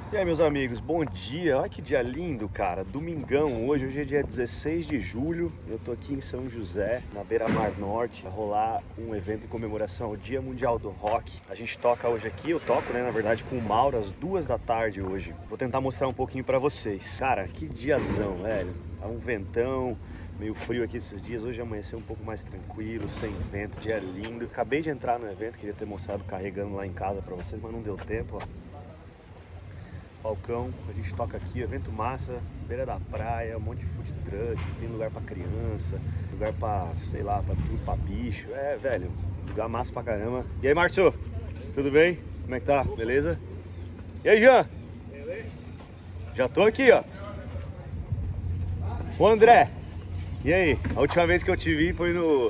E aí, meus amigos, bom dia. Olha que dia lindo, cara. Domingão hoje é dia 16 de julho. Eu tô aqui em São José, na Beira-Mar Norte. Vai rolar um evento em comemoração ao Dia Mundial do Rock. A gente toca hoje aqui, eu toco, né, na verdade, com o Mauro às 2 da tarde hoje. Vou tentar mostrar um pouquinho pra vocês. Cara, que diazão, velho. Tá um ventão, meio frio aqui esses dias. Hoje amanheceu um pouco mais tranquilo, sem vento, dia lindo. Acabei de entrar no evento, queria ter mostrado carregando lá em casa pra vocês, mas não deu tempo, ó. Balcão, a gente toca aqui, evento massa, beira da praia, um monte de food truck, tem lugar pra criança, lugar pra, sei lá, pra tudo, pra bicho. É, velho, lugar massa pra caramba. E aí, Márcio, tudo bem? Como é que tá? Beleza? E aí, Jean? Já tô aqui, ó. Ô, André, e aí? A última vez que eu te vi foi no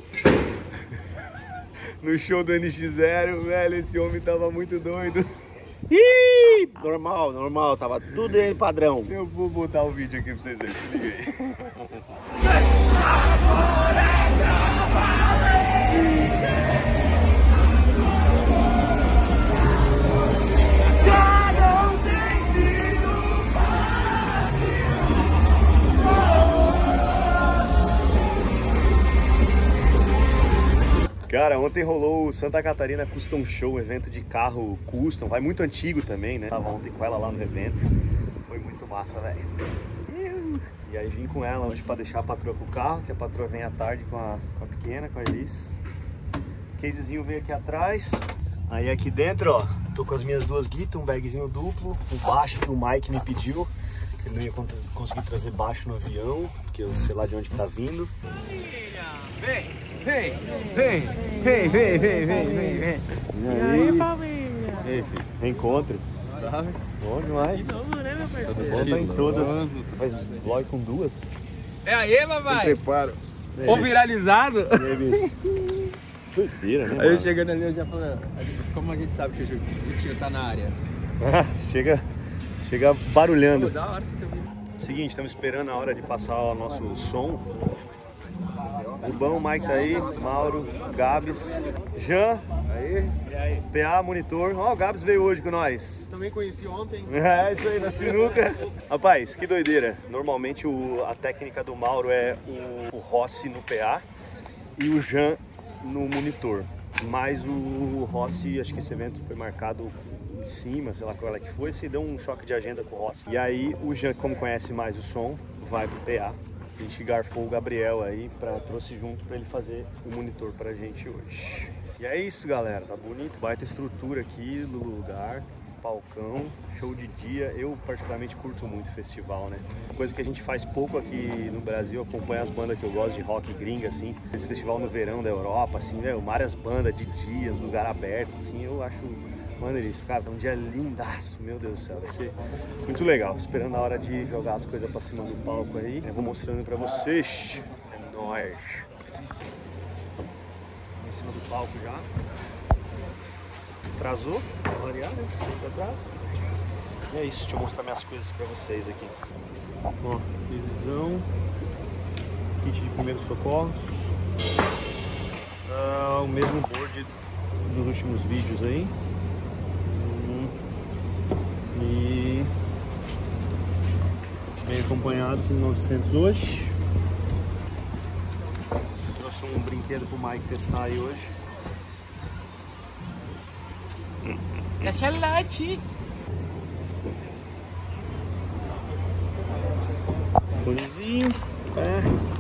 no show do NX0, velho, esse homem tava muito doido. Ih, normal, tava tudo em padrão. Eu vou botar o vídeo aqui pra vocês verem, se liga aí. Cara, ontem rolou o Santa Catarina Custom Show, evento de carro custom, vai muito antigo também, né? Tava ontem com ela lá no evento, foi muito massa, velho. E aí vim com ela hoje pra deixar a patroa com o carro, que a patroa vem à tarde com a pequena, com a Elis. O casezinho veio aqui atrás. Aí aqui dentro, ó, tô com as minhas duas guitas, um bagzinho duplo, o baixo que o Mike me pediu, que ele não ia conseguir trazer baixo no avião, porque eu sei lá de onde que tá vindo. Vem! Vem! E aí, família? E aí, filho? Reencontro. Bom demais. De novo, né, meu parceiro? Tudo bom? Tá em todas. Faz vlog com duas. É aí, papai? Preparo. Ô, viralizado? E aí, bicho? Doideira, né? Aí eu mano? chegando ali, eu já falei, como a gente sabe que o Vitinho tá na área? Chega barulhando. Pô, da hora você ter ouvido. Seguinte, estamos esperando a hora de passar o nosso som. Rubão, Mike tá aí, Mauro, Gabs, Jean, Aí, PA, monitor. Ó, o Gabs veio hoje com nós. também conheci ontem. É, isso aí, na sinuca. Rapaz, que doideira. Normalmente a técnica do Mauro é o Rossi no PA e o Jean no monitor. Mas o Rossi, acho que esse evento foi marcado em cima, sei lá qual é que foi, se deu um choque de agenda com o Rossi. E aí o Jean, como conhece mais o som, vai pro PA. A gente garfou o Gabriel aí, trouxe junto pra ele fazer o monitor pra gente hoje. E é isso, galera, tá bonito, baita estrutura aqui no lugar, palcão, show de dia. Eu particularmente curto muito festival, né? Uma coisa que a gente faz pouco aqui no Brasil, acompanha as bandas que eu gosto de rock gringa, assim. Esse festival no verão da Europa, assim, né? Várias bandas de dias, lugar aberto, assim, eu acho... Mano, eles ficaram um dia lindaço, meu Deus do céu, vai ser muito legal. Esperando a hora de jogar as coisas pra cima do palco aí. Eu vou mostrando pra vocês. É nóis. Em cima do palco já. Atrasou, pra variar, né? Sempre atrasa. E é isso, deixa eu mostrar minhas coisas pra vocês aqui. Ó, visão, kit de primeiros socorros. O mesmo board dos últimos vídeos aí. E bem acompanhado com 900 hoje. Trouxe um brinquedo pro Mike testar aí hoje. Cachalate! Fonezinho, é.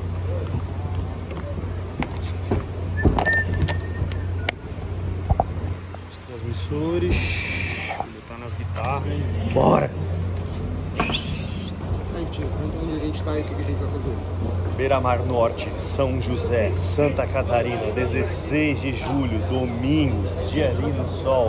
Os transmissores. Vou botar nas guitarras. Bora! Onde a gente tá e o que a gente vai fazer? Beira-Mar Norte, São José, Santa Catarina, 16 de julho, domingo, dia lindo, sol.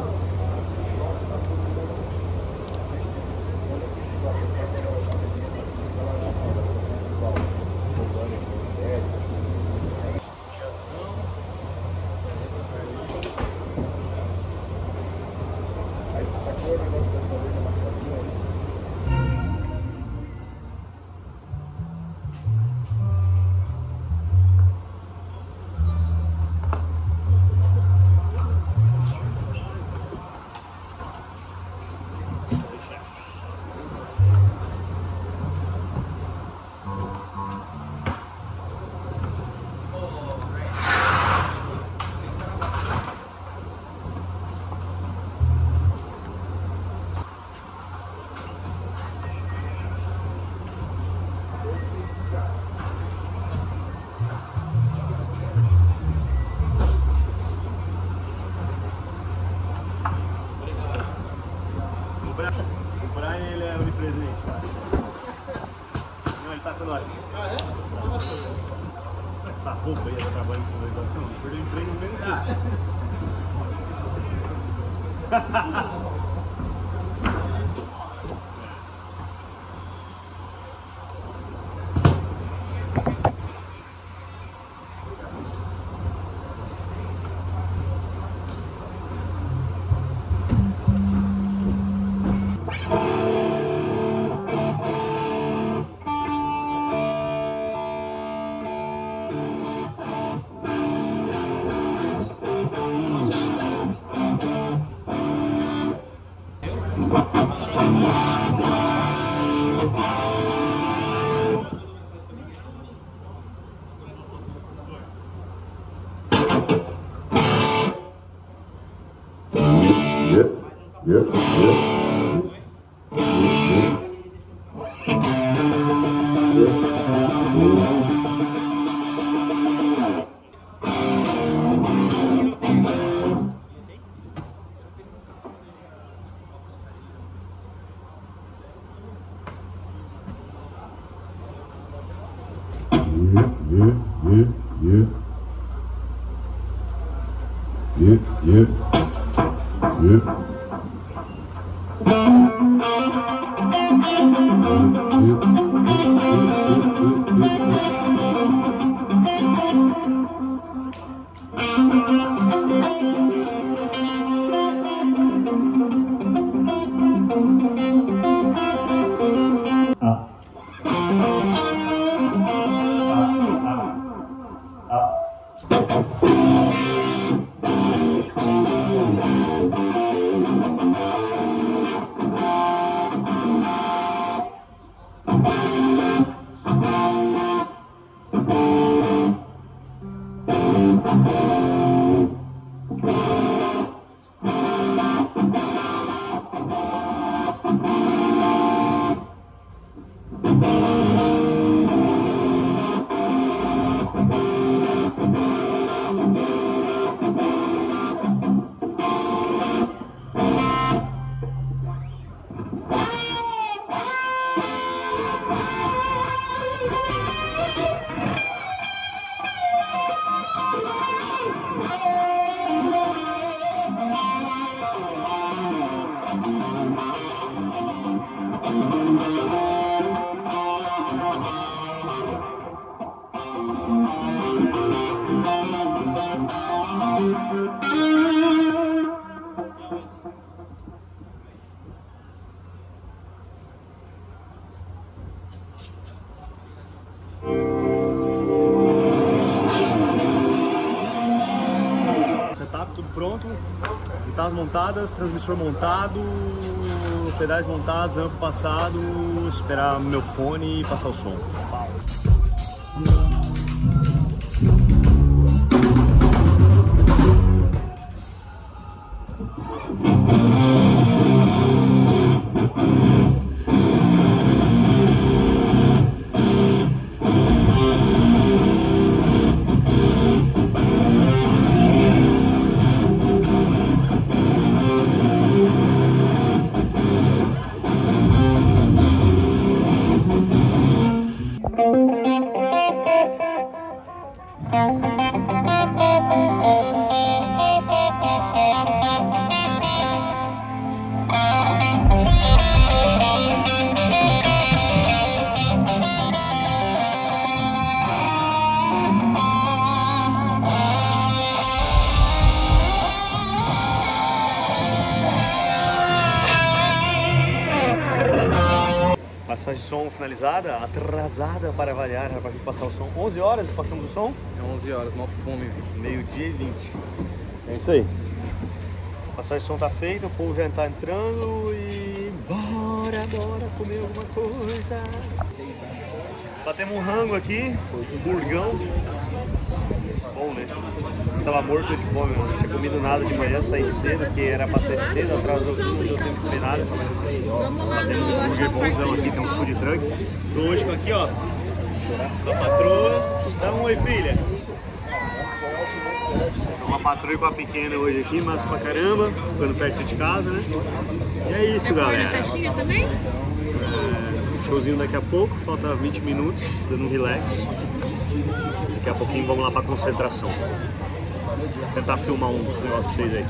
O Brian, ele é onipresente, cara. Não, ele tá com nós. Ah, é? Será que essa roupa aí tá trabalhando em sonorização? Ele perdeu o emprego no mesmo tempo. Tudo pronto, guitarras montadas, transmissor montado, pedais montados, ampo passado, esperar meu fone e passar o som. Passagem de som finalizada, atrasada para variar, para passar o som. 11 horas passamos o som? É 11 horas, mal fome. Meio-dia e 20. É isso aí. A passagem de som tá feita, o povo já tá entrando e... Bora comer alguma coisa. Batemos um rango aqui, um burgão. Bom, né? Tava morto de fome, não tinha comido nada de manhã, saí cedo, que era pra sair cedo, atrasou tudo, não deu tempo de comer nada. Batemos um burger bonzão aqui, tem uns food truck. Tô hoje aqui, ó, com a patroa. Dá um oi, filha. Uma patrulha com a pequena hoje aqui, mas pra caramba, ficando perto de casa, né? E é isso, galera. Festinha também? Showzinho daqui a pouco, falta 20 minutos, dando um relax. Daqui a pouquinho vamos lá pra concentração. Vou tentar filmar uns negócios pra vocês aí.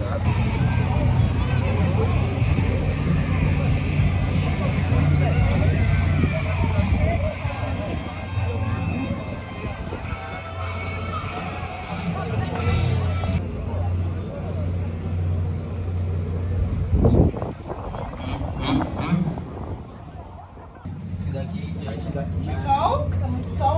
Sol? Tá muito sol?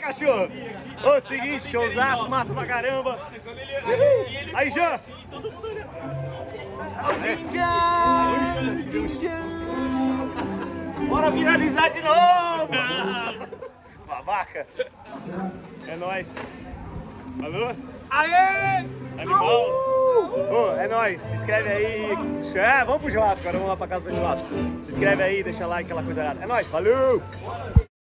cachorro! Ô, seguinte, showzaço, massa pra caramba! Aí, Jean! Bora viralizar de novo! Babaca! É nóis! Alô? Aê! Animal! Ô, é nóis! Se inscreve aí! Vamos pro churrasco, agora vamos lá pra casa do churrasco. Se inscreve aí, deixa like, aquela coisa errada. É nóis, valeu!